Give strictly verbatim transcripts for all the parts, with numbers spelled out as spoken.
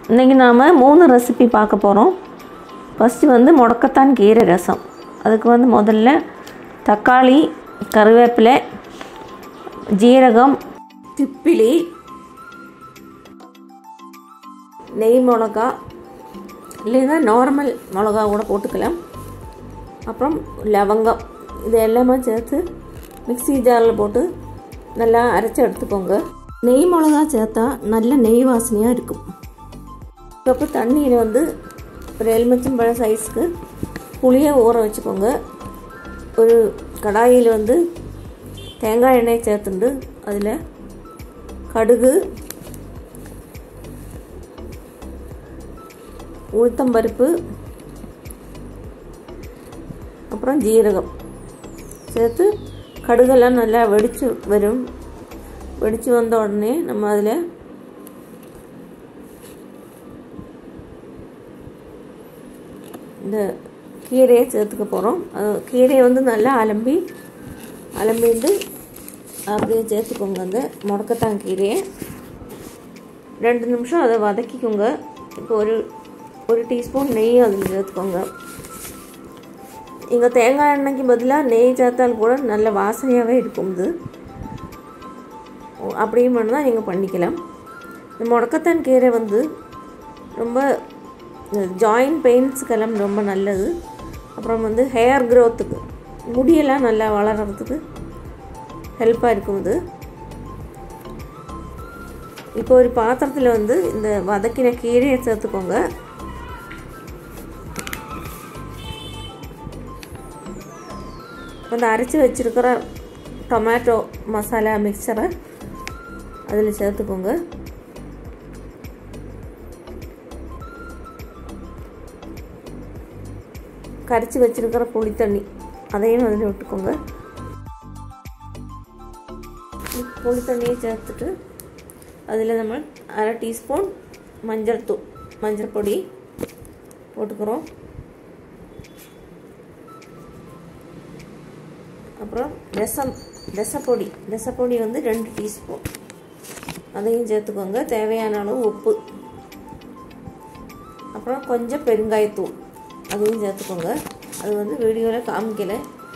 இன்றைக்கி நாம் மூணு ரெசிபி பார்க்க போகிறோம். ஃபஸ்ட்டு வந்து முடக்கத்தான் கீரை ரசம். அதுக்கு வந்து முதல்ல தக்காளி, கருவேப்பிலை, ஜீரகம், திப்பிலி, நெய் மிளகா இல்லைன்னா நார்மல் மிளகா கூட போட்டுக்கலாம். அப்புறம் லவங்கம், இது எல்லாமே சேர்த்து மிக்ஸி ஜாரில் போட்டு நல்லா அரைச்சி எடுத்துக்கோங்க. நெய் மிளகா சேர்த்தா நல்ல நெய் வாசனையாக இருக்கும். கப்பு தண்ணியில் வந்து ஒரு எலுமிச்சம்பழம் சைஸ்க்கு புளியை ஊற வச்சுக்கோங்க. ஒரு கடாயில் வந்து தேங்காய் எண்ணெய் சேர்த்துண்டு அதில் கடுகு, உளுத்தம்பருப்பு, அப்புறம் ஜீரகம் சேர்த்து கடுகெல்லாம் நல்லா வெடித்து வரும். வெடித்து வந்த உடனே நம்ம அதில் இந்த கீரையை சேர்த்துக்க போகிறோம். கீரையை வந்து நல்லா அலம்பி அலம்பிட்டு அப்படியே சேர்த்துக்கோங்க. அந்த முடக்கத்தான் கீரையை ரெண்டு நிமிஷம் அதை வதக்கிக்கோங்க. இப்போ ஒரு ஒரு டீஸ்பூன் நெய் அதில் சேர்த்துக்கோங்க. இங்கே தேங்காய் எண்ணெய்க்கு பதிலாக நெய் சேர்த்தால் கூட நல்ல வாசனையாகவே இருக்கும். இது அப்படியும் பண்ணால் நீங்கள் பண்ணிக்கலாம். இந்த முடக்கத்தான் கீரை வந்து ரொம்ப ஜாயிண்ட் பெயின்ஸுக்கெல்லாம் ரொம்ப நல்லது. அப்புறம் வந்து ஹேர் க்ரோத்துக்கு, முடியெல்லாம் நல்லா வளர்கிறதுக்கு ஹெல்ப்பாக இருக்கும் இது. இப்போ ஒரு பாத்திரத்தில் வந்து இந்த வதக்கின கீரையை சேர்த்துக்கோங்க. அந்த அரைச்சி வச்சுருக்கிற டொமேட்டோ மசாலா மிக்சரை அதில் சேர்த்துக்கோங்க. கரைச்சி வச்சுருக்கிற புளி தண்ணி அதையும் அதில் விட்டுக்கோங்க. புளி தண்ணியை சேர்த்துட்டு அதில் நம்ம அரை டீஸ்பூன் மஞ்சள் தூள் மஞ்சள் பொடி போட்டுக்கிறோம். அப்புறம் ரசம் ரசப்பொடி ரசப்பொடி வந்து ரெண்டு டீஸ்பூன் அதையும் சேர்த்துக்கோங்க. தேவையான அளவு உப்பு, அப்புறம் கொஞ்சம் பெருங்காயத்தூள் அதையும் சேர்த்துக்கோங்க. அது வந்து வீடியோவில் காமிக்கலை.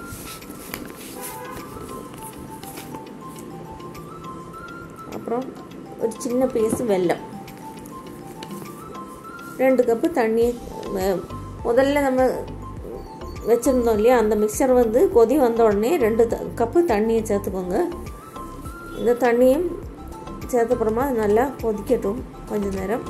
அப்புறம் ஒரு சின்ன பீஸ் வெல்லம், ரெண்டு கப்பு தண்ணி. முதல்ல நம்ம வச்சுருந்தோம் இல்லையா, அந்த மிக்சர் வந்து கொதி வந்த உடனே ரெண்டு கப்பு தண்ணியை சேர்த்துக்கோங்க. இந்த தண்ணியும் சேர்த்தப்புறமா நல்லா கொதிக்கட்டும் கொஞ்சம் நேரம்.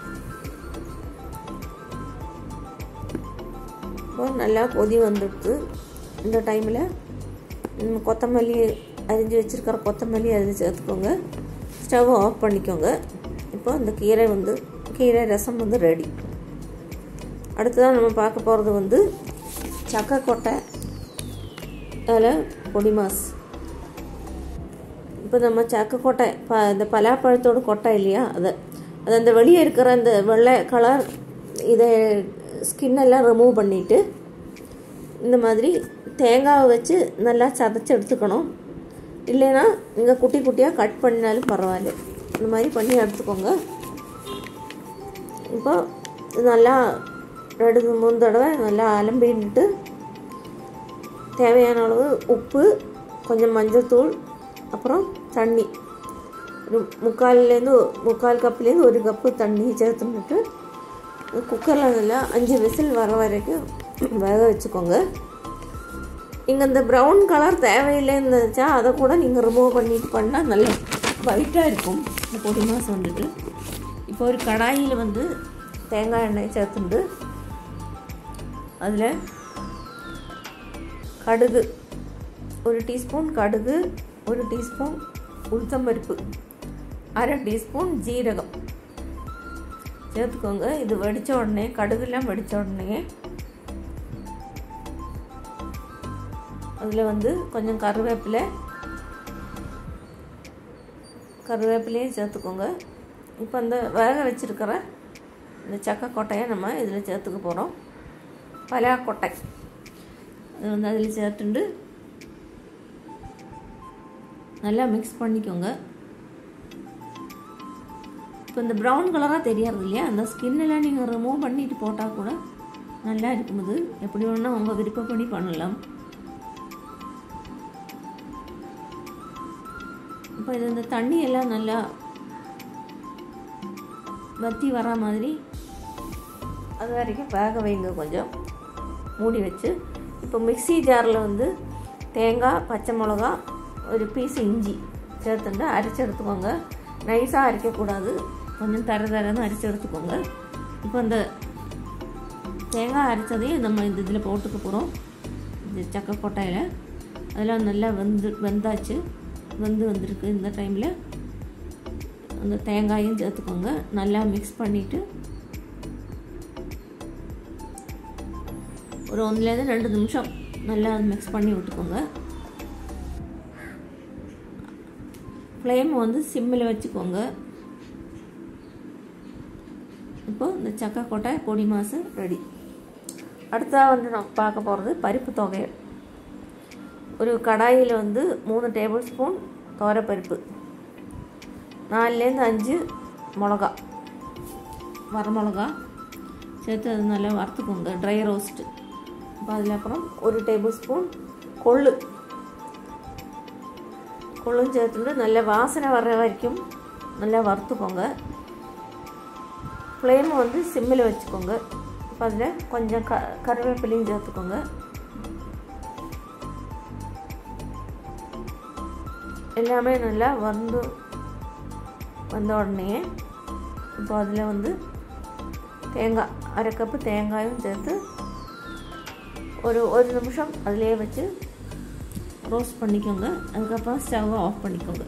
இப்போ நல்லா கொதி வந்துடுது. இந்த டைமில் கொத்தமல்லி அரிஞ்சு வச்சுருக்கிற கொத்தமல்லி அதில் சேர்த்துக்கோங்க. ஸ்டவ் ஆஃப் பண்ணிக்கோங்க. இப்போ இந்த கீரை வந்து கீரை ரசம் வந்து ரெடி. அடுத்ததான் நம்ம பார்க்க போகிறது வந்து சக்கை கொட்டை அதில் பொடி மாஸ். இப்போ நம்ம சக்கை கொட்டை ப இந்த பலாப்பழத்தோட கொட்டை இல்லையா, அதை அது அந்த வெளியே இருக்கிற அந்த வெள்ளை கலர் இதை ஸ்கின்னெல்லாம் ரிமூவ் பண்ணிவிட்டு இந்த மாதிரி தேங்காவை வச்சு நல்லா சதைச்சி எடுத்துக்கணும். இல்லைன்னா நீங்கள் குட்டி குட்டியாக கட் பண்ணினாலும் பரவாயில்ல, இந்த மாதிரி பண்ணி எடுத்துக்கோங்க. இப்போ நல்லா ரெண்டு மூணு தடவை நல்லா அலம்பிட்டு தேவையான அளவு உப்பு, கொஞ்சம் மஞ்சள் தூள், அப்புறம் தண்ணி ஒரு முக்கால்லேருந்து முக்கால் கப்புலேருந்து ஒரு கப்பு தண்ணி சேர்த்துட்டு குக்கரில் நல்லா அஞ்சு விசில் வர வரைக்கும் வேக வச்சுக்கோங்க. இங்கே இந்த ப்ரௌன் கலர் தேவையில்லைன்னு இருந்துச்சா அதை கூட நீங்கள் ரிமூவ் பண்ணிட்டு பண்ணால் நல்லா ஒயிட்டாக இருக்கும் இந்த பொடி மாஸ் வந்துட்டு. இப்போ ஒரு கடாயில் வந்து தேங்காய் எண்ணெய் சேர்த்துண்டு அதில் கடுகு, ஒரு டீஸ்பூன் கடுகு, ஒரு டீஸ்பூன் உளுத்தம்பருப்பு, அரை டீஸ்பூன் ஜீரகம் சேர்த்துக்கோங்க. இது வெடித்த உடனே, கடுகுலாம் வெடித்த உடனே அதில் வந்து கொஞ்சம் கருவேப்பிலை கருவேப்பிலையும் சேர்த்துக்கோங்க. இப்போ அந்த வேக வச்சுருக்கிற இந்த சக்கை கொட்டையை நம்ம இதில் சேர்த்துக்க போகிறோம். பலா கொட்டை அது வந்து அதில் சேர்த்துண்டு நல்லா மிக்ஸ் பண்ணிக்கோங்க. இப்போ இந்த ப்ரௌன் கலராக தெரியறது இல்லையா, அந்த ஸ்கின்னெல்லாம் நீங்கள் ரிமூவ் பண்ணிட்டு போட்டால் கூட நல்லா இருக்கும். இது எப்படி வேணால் உங்கள் விருப்பப்படி பண்ணலாம். இப்போ இது இந்த தண்ணி எல்லாம் நல்லா வற்றி வர மாதிரி அது வரைக்கும் வேக வைங்க கொஞ்சம் மூடி வச்சு. இப்போ மிக்ஸி ஜாரில் வந்து தேங்காய், பச்சை மிளகா, ஒரு பீஸ் இஞ்சி சேர்த்துட்டு அரைச்சி எடுத்துக்கோங்க. நைஸாக அரைக்கக்கூடாது, கொஞ்சம் தர தரன்னு அரைச்சி எடுத்துக்கோங்க. இப்போ இந்த தேங்காய் அரைச்சதையும் நம்ம இந்த இதில் போட்டுக்க போகிறோம். இந்த சக்கை கொட்டையில் அதெல்லாம் நல்லா வெந்து வெந்தாச்சு வெந்து வந்திருக்கு. இந்த டைமில் அந்த தேங்காயும் சேர்த்துக்கோங்க. நல்லா மிக்ஸ் பண்ணிவிட்டு ஒரு ஒன்றுலேருந்து ரெண்டு நிமிஷம் நல்லா மிக்ஸ் பண்ணி விட்டுக்கோங்க. ஃப்ளேம் வந்து சிம்மில் வச்சுக்கோங்க. இப்போ இந்த சக்கை கொட்டை பொடி மாசு ரெடி. அடுத்ததாக வந்து நம்ம பார்க்க போகிறது பருப்பு தொகையல். ஒரு கடாயில் வந்து மூணு டேபிள் ஸ்பூன் துவரைப்பருப்பு, நாலுலேருந்து அஞ்சு மிளகா, வரமிளகா சேர்த்து அது நல்லா வறுத்துக்கோங்க, ட்ரை ரோஸ்ட்டு. இப்போ அதில் அப்புறம் ஒரு டேபிள் ஸ்பூன் கொள்ளு கொள்ளும் சேர்த்துட்டு நல்லா வாசனை வர்ற வரைக்கும் நல்லா வறுத்துக்கோங்க. ஃப்ளேமை வந்து சிம்மில் வச்சுக்கோங்க. இப்போ அதில் கொஞ்சம் க கருவேப்பிலையும் சேர்த்துக்கோங்க. எல்லாமே நல்லா வந்து வந்த உடனே இப்போ அதில் வந்து தேங்காய், அரை கப்பு தேங்காயும் சேர்த்து ஒரு ஒரு நிமிஷம் அதிலே வச்சு ரோஸ்ட் பண்ணிக்கோங்க. அதுக்கப்புறம் ஸ்டவ் ஆஃப் பண்ணிக்கோங்க.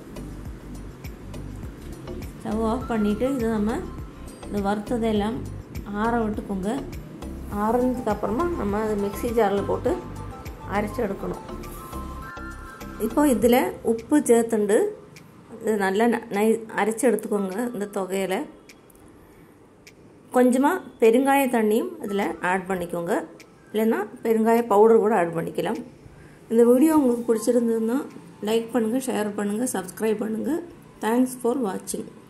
ஸ்டவ் ஆஃப் பண்ணிவிட்டு இது நம்ம இந்த வறுத்ததெல்லாம் ஆற விட்டுக்கோங்க. ஆறுனதுக்கப்புறமா நம்ம அது மிக்ஸி ஜாரில் போட்டு அரைச்சி எடுக்கணும். இப்போ இதில் உப்பு சேர்த்துண்டு இது நல்லா நை அரைச்சி எடுத்துக்கோங்க. இந்த தொகையில் கொஞ்சமாக பெருங்காய தண்ணியும் இதில் ஆட் பண்ணிக்கோங்க. இல்லைன்னா பெருங்காய பவுடர் கூட ஆட் பண்ணிக்கலாம். இந்த வீடியோ உங்களுக்கு பிடிச்சிருந்ததுன்னா லைக் பண்ணுங்கள், ஷேர் பண்ணுங்கள், சப்ஸ்கிரைப் பண்ணுங்கள். தேங்க்ஸ் ஃபார் வாட்சிங்.